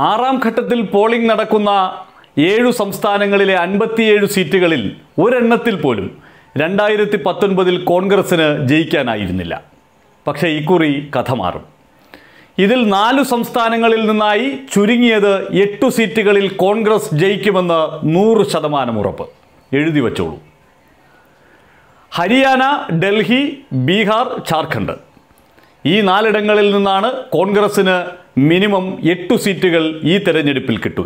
ആറാം ഘട്ടത്തിൽ പോളിംഗ് നടക്കുന്ന 7 സംസ്ഥാനങ്ങളിലെ 57 സീറ്റുകളിൽ ഒരെണ്ണത്തിൽ പോലും 2019 കോൺഗ്രസിന് ജയിക്കാനായിരുന്നില്ല. പക്ഷേ ഇക്കുറി കഥ മാറും. ഇതിൽ 4 സംസ്ഥാനങ്ങളിൽ നിന്നായി ചുരുങ്ങിയത് 8 സീറ്റുകളിൽ കോൺഗ്രസ് ജയിക്കുമെന്ന് 100% ഉറപ്പ്. എഴുതി വച്ചോളൂ. ഹരിയാന, ഡൽഹി, ബീഹാർ, ഝാർഖണ്ഡ് ഈ 4 ഇടങ്ങളിൽ നിന്നാണ് കോൺഗ്രസിന് മിനിമം 8 സീറ്റുകൾ ഈ തെരഞ്ഞെടുപ്പിൽ കിട്ടുക.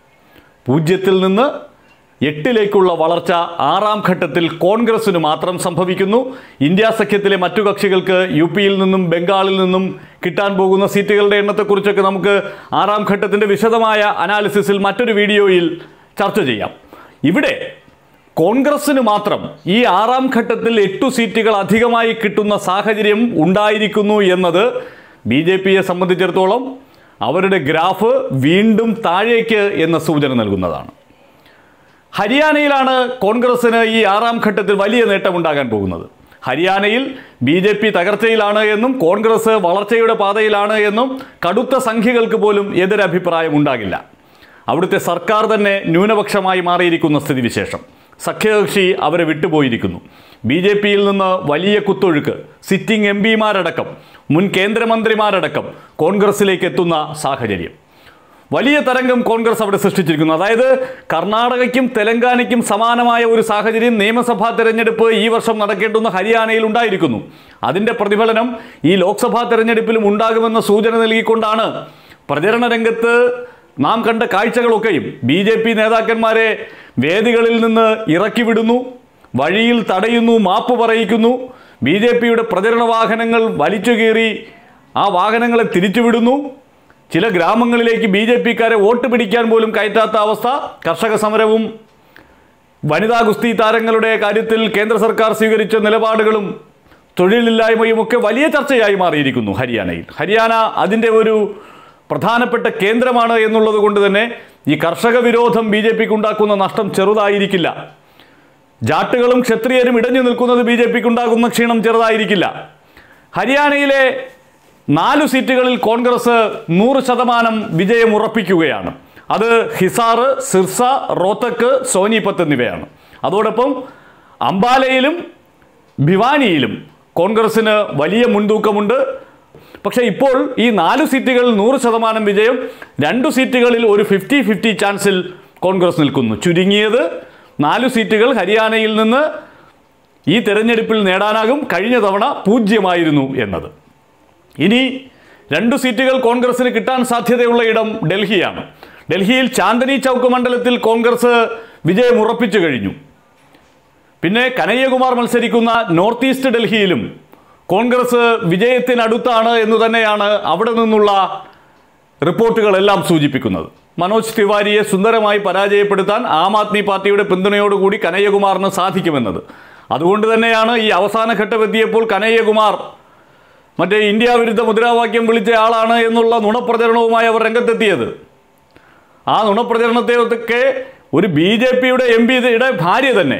0 നിന്ന് 8ലേക്കുള്ള വളർച്ച ആറാം ഘട്ടത്തിൽ കോൺഗ്രസിന് മാത്രം സംഭവിക്കുന്നു. ഇന്ത്യ സഖ്യത്തിലെ മറ്റു കക്ഷികൾക്ക് UP-യിൽ നിന്നും ബംഗാളിൽ നിന്നും കിട്ടാൻ പോകുന്ന സീറ്റുകളുടെ എണ്ണത്തെക്കുറിച്ചൊക്കെ നമുക്ക് ആറാം ഘട്ടത്തിൻ്റെ വിശദമായ അനാലിസിസിൽ മറ്റൊരു വീഡിയോയിൽ ചർച്ച ചെയ്യാം. ഇവിടെ കോൺഗ്രസിന് മാത്രം ഈ ആറാം ഘട്ടത്തിൽ 8 സീറ്റുകൾ അധികമായി കിട്ടുന്ന സാഹചര്യം ഉണ്ടായിരിക്കുന്നു എന്നത് BJP-യെ സംബന്ധിച്ചിടത്തോളം അവരുടെ ഗ്രാഫ് വീണ്ടും താഴേക്ക് എന്ന സൂചന നൽകുന്നതാണ്. ഹരിയാനയിലാണ് കോൺഗ്രസിന് ഈ ആറാം ഘട്ടത്തിൽ വലിയ നേട്ടമുണ്ടാകാൻ പോകുന്നത്. ഹരിയാനയിൽ BJP തകർച്ചയിലാണ് എന്നും കോൺഗ്രസ് വളർച്ചയുടെ പാതയിലാണ് എന്നും കടുത്ത സംഖ്യകൾക്ക് പോലും എതിരഭിപ്രായം ഉണ്ടാകില്ല. അവിടുത്തെ സർക്കാർ തന്നെ ന്യൂനപക്ഷമായി മാറിയിരിക്കുന്ന സ്ഥിതിവിശേഷം. സഖ്യകക്ഷി അവരെ വിട്ടുപോയിരിക്കുന്നു. BJP-യിൽ നിന്ന് വലിയ കുത്തൊഴുക്ക്, സിറ്റിംഗ് MP-മാരടക്കം മുൻ കേന്ദ്രമന്ത്രിമാരടക്കം കോൺഗ്രസിലേക്ക് എത്തുന്ന സാഹചര്യം. വലിയ തരംഗം കോൺഗ്രസ് അവിടെ സൃഷ്ടിച്ചിരിക്കുന്നു. അതായത് കർണാടകയ്ക്കും തെലങ്കാനയ്ക്കും സമാനമായ ഒരു സാഹചര്യം നിയമസഭാ തെരഞ്ഞെടുപ്പ് ഈ വർഷം നടക്കേണ്ടുന്ന ഹരിയാനയിൽ ഉണ്ടായിരിക്കുന്നു. അതിൻ്റെ പ്രതിഫലനം ഈ ലോക്സഭാ തെരഞ്ഞെടുപ്പിലും ഉണ്ടാകുമെന്ന സൂചന നൽകിക്കൊണ്ടാണ് പ്രചരണ രംഗത്ത് നാം കണ്ട കാഴ്ചകളൊക്കെയും. BJP നേതാക്കന്മാരെ വേദികളിൽ നിന്ന് ഇറക്കി വിടുന്നു, വഴിയിൽ തടയുന്നു, മാപ്പ് പറയിക്കുന്നു. BJP-യുടെ പ്രചരണ വാഹനങ്ങൾ വലിച്ചുകീറി ആ വാഹനങ്ങളെ തിരിച്ചുവിടുന്നു. ചില ഗ്രാമങ്ങളിലേക്ക് BJP-ക്കാരെ വോട്ട് പിടിക്കാൻ പോലും കയറ്റാത്ത അവസ്ഥ. കർഷക സമരവും വനിതാ ഗുസ്തി താരങ്ങളുടെ കാര്യത്തിൽ കേന്ദ്ര സർക്കാർ സ്വീകരിച്ച നിലപാടുകളും തൊഴിലില്ലായ്മയും ഒക്കെ വലിയ ചർച്ചയായി മാറിയിരിക്കുന്നു ഹരിയാനയിൽ. ഹരിയാന അതിൻ്റെ ഒരു പ്രധാനപ്പെട്ട കേന്ദ്രമാണ് എന്നുള്ളത് കൊണ്ട് തന്നെ ഈ കർഷക വിരോധം BJP-ക്ക് ഉണ്ടാക്കുന്ന നഷ്ടം ചെറുതായിരിക്കില്ല. ജാട്ടുകളും ക്ഷത്രിയരും ഇടഞ്ഞു നിൽക്കുന്നത് BJP-ക്ക് ഉണ്ടാകുന്ന ക്ഷീണം ചെറുതായിരിക്കില്ല. ഹരിയാനയിലെ 4 സീറ്റുകളിൽ കോൺഗ്രസ് 100% വിജയം ഉറപ്പിക്കുകയാണ്. അത് ഹിസാർ, സിർസ, റോത്തക്ക്, സോനിപത്ത് എന്നിവയാണ്. അതോടൊപ്പം അംബാലയിലും ഭിവാനിയിലും കോൺഗ്രസിന് വലിയ മുൻതൂക്കമുണ്ട്. പക്ഷേ ഇപ്പോൾ ഈ 4 സീറ്റുകളിൽ 100% വിജയം, 2 സീറ്റുകളിൽ ഒരു 50-50 ചാൻസിൽ കോൺഗ്രസ് നിൽക്കുന്നു. ചുരുങ്ങിയത് 4 സീറ്റുകൾ ഹരിയാനയിൽ നിന്ന് ഈ തെരഞ്ഞെടുപ്പിൽ നേടാനാകും. കഴിഞ്ഞ തവണ 0 എന്നത്. ഇനി 2 സീറ്റുകൾ കോൺഗ്രസിന് കിട്ടാൻ സാധ്യതയുള്ള ഇടം ഡൽഹിയാണ്. ഡൽഹിയിൽ ചാന്ദനി ചൗക്ക് മണ്ഡലത്തിൽ കോൺഗ്രസ് വിജയം ഉറപ്പിച്ചു കഴിഞ്ഞു. പിന്നെ കനയ്യകുമാർ മത്സരിക്കുന്ന നോർത്ത് ഈസ്റ്റ് ഡൽഹിയിലും കോൺഗ്രസ് വിജയത്തിനടുത്താണ് എന്ന് തന്നെയാണ് അവിടെ നിന്നുള്ള റിപ്പോർട്ടുകളെല്ലാം സൂചിപ്പിക്കുന്നത്. മനോജ് തിവാരിയെ സുന്ദരമായി പരാജയപ്പെടുത്താൻ ആം ആദ്മി പാർട്ടിയുടെ പിന്തുണയോടുകൂടി കനയ്യകുമാറിന് സാധിക്കുമെന്നത്. അതുകൊണ്ട് തന്നെയാണ് ഈ അവസാന ഘട്ടമെത്തിയപ്പോൾ കനയ്യകുമാർ മറ്റേ ഇന്ത്യ വിരുദ്ധ മുദ്രാവാക്യം വിളിച്ച ആളാണ് എന്നുള്ള നുണപ്രചരണവുമായി അവർ രംഗത്തെത്തിയത്. ആ നുണപ്രചരണത്തെയൊക്കെ ഒരു BJP-യുടെ MP-യുടെ ഭാര്യ തന്നെ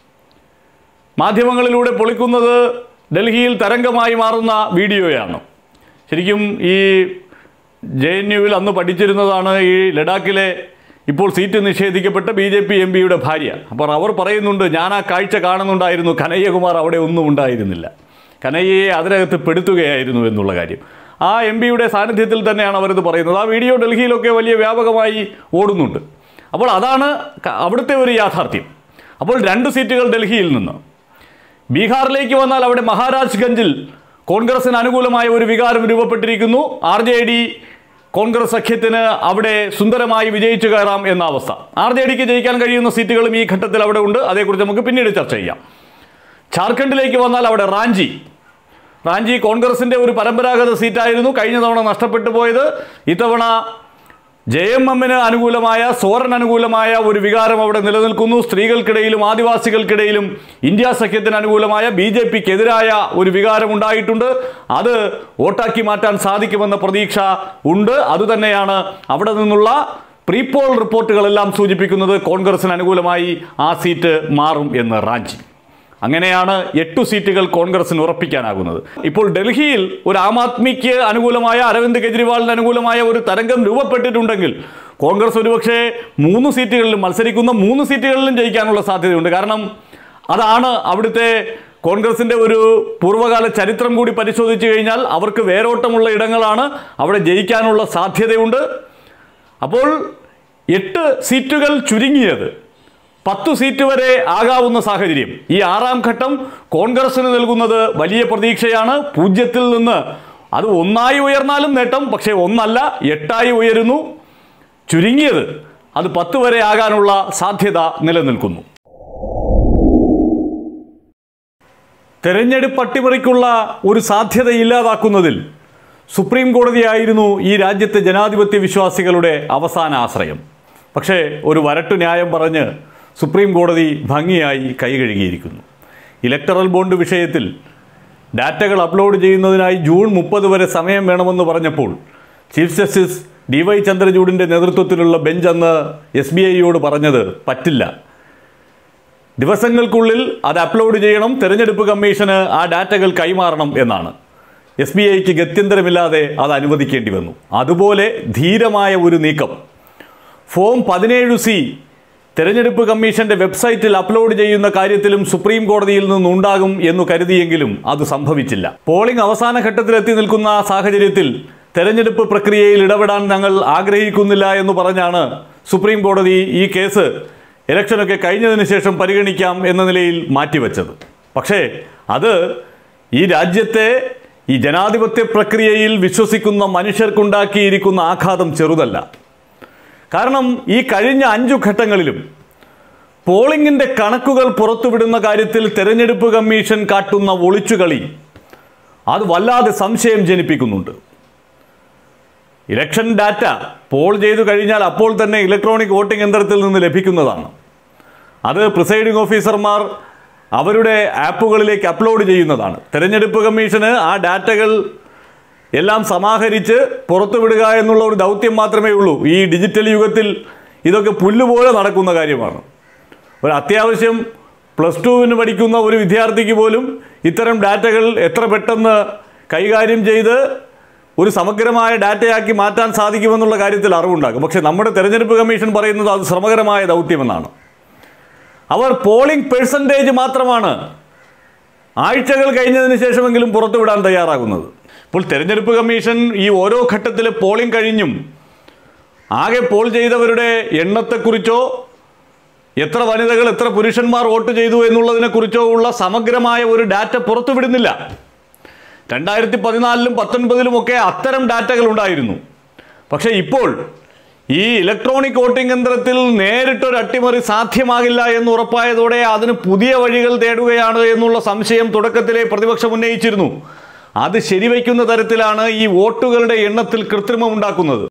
മാധ്യമങ്ങളിലൂടെ പൊളിക്കുന്നത് ഡൽഹിയിൽ തരംഗമായി മാറുന്ന വീഡിയോയാണ്. ശരിക്കും ഈ JNU-വിൽ അന്ന് പഠിച്ചിരുന്നതാണ് ഈ ലഡാക്കിലെ ഇപ്പോൾ സീറ്റ് നിഷേധിക്കപ്പെട്ട BJP MP-യുടെ ഭാര്യ. അപ്പോൾ അവർ പറയുന്നുണ്ട്, ഞാൻ ആ കാഴ്ച കാണുന്നുണ്ടായിരുന്നു, കനയ്യകുമാർ അവിടെ ഒന്നും ഉണ്ടായിരുന്നില്ല, കനയ്യയെ അതിനകത്ത് പെടുത്തുകയായിരുന്നു എന്നുള്ള കാര്യം. ആ MP-യുടെ സാന്നിധ്യത്തിൽ തന്നെയാണ് അവരിത് പറയുന്നത്. ആ വീഡിയോ ഡൽഹിയിലൊക്കെ വലിയ വ്യാപകമായി ഓടുന്നുണ്ട്. അപ്പോൾ അതാണ് അവിടുത്തെ ഒരു യാഥാർത്ഥ്യം. അപ്പോൾ 2 സീറ്റുകൾ ഡൽഹിയിൽ നിന്ന്. ബീഹാറിലേക്ക് വന്നാൽ അവിടെ മഹാരാജ്ഗഞ്ചിൽ കോൺഗ്രസിന് അനുകൂലമായ ഒരു വികാരം രൂപപ്പെട്ടിരിക്കുന്നു. RJD കോൺഗ്രസ് സഖ്യത്തിന് അവിടെ സുന്ദരമായി വിജയിച്ചു കയറാം എന്ന അവസ്ഥ. RJDക്ക് ജയിക്കാൻ കഴിയുന്ന സീറ്റുകളും ഈ ഘട്ടത്തിൽ അവിടെ ഉണ്ട്. അതേക്കുറിച്ച് നമുക്ക് പിന്നീട് ചർച്ച ചെയ്യാം. ഝാർഖണ്ഡിലേക്ക് വന്നാൽ അവിടെ റാഞ്ചി കോൺഗ്രസിൻ്റെ ഒരു പരമ്പരാഗത സീറ്റായിരുന്നു. കഴിഞ്ഞ തവണ നഷ്ടപ്പെട്ടു പോയത്. ഇത്തവണ JMM-ന് അനുകൂലമായ, സോറൻ അനുകൂലമായ ഒരു വികാരം അവിടെ നിലനിൽക്കുന്നു. സ്ത്രീകൾക്കിടയിലും ആദിവാസികൾക്കിടയിലും ഇന്ത്യ സഖ്യത്തിന് അനുകൂലമായ BJP-ക്കെതിരായ ഒരു വികാരം ഉണ്ടായിട്ടുണ്ട്. അത് വോട്ടാക്കി മാറ്റാൻ സാധിക്കുമെന്ന പ്രതീക്ഷ ഉണ്ട്. അതുതന്നെയാണ് അവിടെ നിന്നുള്ള പ്രീപോൾ റിപ്പോർട്ടുകളെല്ലാം സൂചിപ്പിക്കുന്നത്. കോൺഗ്രസിന് അനുകൂലമായി ആ സീറ്റ് മാറും എന്ന്. അങ്ങനെയാണ് 8 സീറ്റുകൾ കോൺഗ്രസിന് ഉറപ്പിക്കാനാകുന്നത്. ഇപ്പോൾ ഡൽഹിയിൽ ഒരു ആം ആദ്മിക്ക് അനുകൂലമായ, അരവിന്ദ് കെജ്രിവാളിന് അനുകൂലമായ ഒരു തരംഗം രൂപപ്പെട്ടിട്ടുണ്ടെങ്കിൽ കോൺഗ്രസ് ഒരുപക്ഷെ 3 സീറ്റുകളിലും മത്സരിക്കുന്ന 3 സീറ്റുകളിലും ജയിക്കാനുള്ള സാധ്യതയുണ്ട്. കാരണം അതാണ് അവിടുത്തെ കോൺഗ്രസിൻ്റെ ഒരു പൂർവ്വകാല ചരിത്രം കൂടി പരിശോധിച്ചു കഴിഞ്ഞാൽ അവർക്ക് വേരോട്ടമുള്ള ഇടങ്ങളാണ്, അവിടെ ജയിക്കാനുള്ള സാധ്യതയുണ്ട്. അപ്പോൾ 8 സീറ്റുകൾ ചുരുങ്ങിയത് 10 സീറ്റ് വരെ ആകാവുന്ന സാഹചര്യം. ഈ 6ാം ഘട്ടം കോൺഗ്രസിന് നൽകുന്നത് വലിയ പ്രതീക്ഷയാണ്. 0-ൽ നിന്ന് അത് 1 ഉയർന്നാലും നേട്ടം, പക്ഷേ 1 8 ഉയരുന്നു. ചുരുങ്ങിയത് അത് 10 വരെ ആകാനുള്ള സാധ്യത നിലനിൽക്കുന്നു. തെരഞ്ഞെടുപ്പ് അട്ടിമറിക്കുള്ള ഒരു സാധ്യത ഇല്ലാതാക്കുന്നതിൽ സുപ്രീം കോടതിയായിരുന്നു ഈ രാജ്യത്തെ ജനാധിപത്യ വിശ്വാസികളുടെ അവസാന ആശ്രയം. പക്ഷേ ഒരു വരട്ടു ന്യായം പറഞ്ഞ് സുപ്രീം കോടതി ഭംഗിയായി കൈകഴുകിയിരിക്കുന്നു. ഇലക്ടറൽ ബോണ്ട് വിഷയത്തിൽ ഡാറ്റകൾ അപ്ലോഡ് ചെയ്യുന്നതിനായി ജൂൺ 30 വരെ സമയം വേണമെന്ന് പറഞ്ഞപ്പോൾ ചീഫ് ജസ്റ്റിസ് DY ചന്ദ്രചൂഡിൻ്റെ നേതൃത്വത്തിലുള്ള ബെഞ്ച് അന്ന് SBIയോട് പറഞ്ഞത് പറ്റില്ല, ദിവസങ്ങൾക്കുള്ളിൽ അത് അപ്ലോഡ് ചെയ്യണം, തെരഞ്ഞെടുപ്പ് കമ്മീഷന് ആ ഡാറ്റകൾ കൈമാറണം എന്നാണ്. SBIക്ക് ഗത്യന്തരമില്ലാതെ അത് അനുവദിക്കേണ്ടി വന്നു. അതുപോലെ ധീരമായ ഒരു നീക്കം ഫോം 17C തെരഞ്ഞെടുപ്പ് കമ്മീഷന്റെ വെബ്സൈറ്റിൽ അപ്ലോഡ് ചെയ്യുന്ന കാര്യത്തിലും സുപ്രീം കോടതിയിൽ നിന്നുണ്ടാകും എന്ന് കരുതിയെങ്കിലും അത് സംഭവിച്ചില്ല. പോളിംഗ് അവസാന ഘട്ടത്തിലെത്തി നിൽക്കുന്ന സാഹചര്യത്തിൽ തെരഞ്ഞെടുപ്പ് പ്രക്രിയയിൽ ഇടപെടാൻ ഞങ്ങൾ ആഗ്രഹിക്കുന്നില്ല എന്ന് പറഞ്ഞാണ് സുപ്രീം കോടതി ഈ കേസ് ഇലക്ഷനൊക്കെ കഴിഞ്ഞതിന് ശേഷം പരിഗണിക്കാം എന്ന നിലയിൽ മാറ്റിവെച്ചത്. പക്ഷേ അത് ഈ രാജ്യത്തെ ഈ ജനാധിപത്യ പ്രക്രിയയിൽ വിശ്വസിക്കുന്ന മനുഷ്യർക്കുണ്ടാക്കിയിരിക്കുന്ന ആഘാതം ചെറുതല്ല. കാരണം ഈ കഴിഞ്ഞ 5 ഘട്ടങ്ങളിലും പോളിംഗിൻ്റെ കണക്കുകൾ പുറത്തുവിടുന്ന കാര്യത്തിൽ തെരഞ്ഞെടുപ്പ് കമ്മീഷൻ കാട്ടുന്ന ഒളിച്ചുകളി അത് വല്ലാതെ സംശയം ജനിപ്പിക്കുന്നുണ്ട്. ഇലക്ഷൻ ഡാറ്റ പോൾ ചെയ്തു കഴിഞ്ഞാൽ അപ്പോൾ തന്നെ ഇലക്ട്രോണിക് വോട്ടിംഗ് യന്ത്രത്തിൽ നിന്ന് ലഭിക്കുന്നതാണ്. അത് പ്രിസൈഡിംഗ് ഓഫീസർമാർ അവരുടെ ആപ്പുകളിലേക്ക് അപ്ലോഡ് ചെയ്യുന്നതാണ്. തെരഞ്ഞെടുപ്പ് കമ്മീഷന് ആ ഡാറ്റകൾ എല്ലാം സമാഹരിച്ച് പുറത്തുവിടുക എന്നുള്ള ഒരു ദൗത്യം മാത്രമേ ഉള്ളൂ. ഈ ഡിജിറ്റൽ യുഗത്തിൽ ഇതൊക്കെ പുല്ലുപോലെ നടക്കുന്ന കാര്യമാണ്. ഒരു അത്യാവശ്യം +2 പഠിക്കുന്ന ഒരു വിദ്യാർത്ഥിക്ക് പോലും ഇത്തരം ഡാറ്റകൾ എത്ര പെട്ടെന്ന് കൈകാര്യം ചെയ്ത് ഒരു സമഗ്രമായ ഡാറ്റയാക്കി മാറ്റാൻ സാധിക്കുമെന്നുള്ള കാര്യത്തിൽ അറിവുണ്ടാകും. പക്ഷേ നമ്മുടെ തെരഞ്ഞെടുപ്പ് കമ്മീഷൻ പറയുന്നത് അത് ശ്രമകരമായ ദൗത്യമെന്നാണ്. അവർ പോളിംഗ് പെർസെൻറ്റേജ് മാത്രമാണ് ആഴ്ചകൾ കഴിഞ്ഞതിന് ശേഷമെങ്കിലും പുറത്തുവിടാൻ തയ്യാറാകുന്നത്. ഇപ്പോൾ തെരഞ്ഞെടുപ്പ് കമ്മീഷൻ ഈ ഓരോ ഘട്ടത്തിലെ പോളിംഗ് കഴിഞ്ഞും ആകെ പോൾ ചെയ്തവരുടെ എണ്ണത്തെക്കുറിച്ചോ എത്ര വനിതകൾ എത്ര പുരുഷന്മാർ വോട്ട് ചെയ്തു എന്നുള്ളതിനെക്കുറിച്ചോ ഉള്ള സമഗ്രമായ ഒരു ഡാറ്റ പുറത്തുവിടുന്നില്ല. 2014-ലും 19-ലുമൊക്കെ അത്തരം ഡാറ്റകൾ ഉണ്ടായിരുന്നു. പക്ഷേ ഇപ്പോൾ ഈ ഇലക്ട്രോണിക് വോട്ടിംഗ് യന്ത്രത്തിൽ നേരിട്ടൊരു അട്ടിമറി സാധ്യമാകില്ല എന്ന് ഉറപ്പായതോടെ അതിന് പുതിയ വഴികൾ തേടുകയാണ് എന്നുള്ള സംശയം തുടക്കത്തിലെ പ്രതിപക്ഷം ഉന്നയിച്ചിരുന്നു. അത് ശരിവയ്ക്കുന്ന തരത്തിലാണ് ഈ വോട്ടുകളുടെ എണ്ണത്തിൽ കൃത്രിമം ഉണ്ടാക്കുന്നത്.